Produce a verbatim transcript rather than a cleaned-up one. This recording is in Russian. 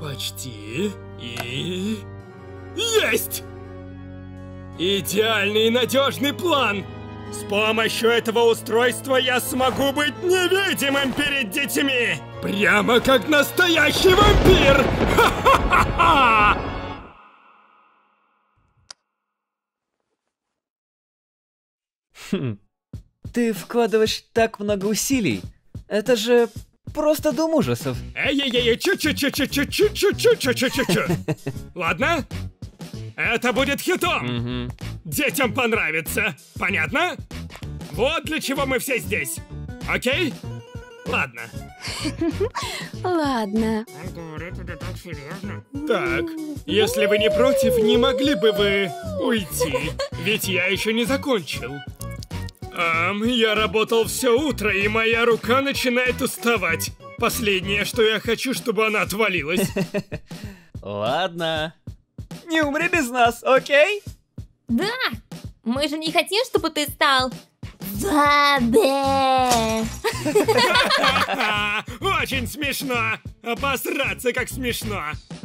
Почти. И... Есть! Идеальный и надежный план! С помощью этого устройства я смогу быть невидимым перед детьми! Прямо как настоящий вампир! Ха-ха-ха-ха! Хм. Ты вкладываешь так много усилий. Это же просто дом ужасов. Эй-эй-эй, чу-чу-чу-чу-чу-чу-чу-чу-чу-чу-чу-чу. Ладно? Это будет хитом. Угу. Детям понравится. Понятно? Вот для чего мы все здесь. Окей? Ладно. Ладно. Он говорит, это так серьезно. Так, если вы не против, не могли бы вы уйти? Ведь я еще не закончил. Ам, я работал все утро, и моя рука начинает уставать. Последнее, что я хочу, чтобы она отвалилась. Ладно. Не умри без нас, окей? Да, мы же не хотим, чтобы ты стал Вабе. Очень смешно! Обосраться как смешно!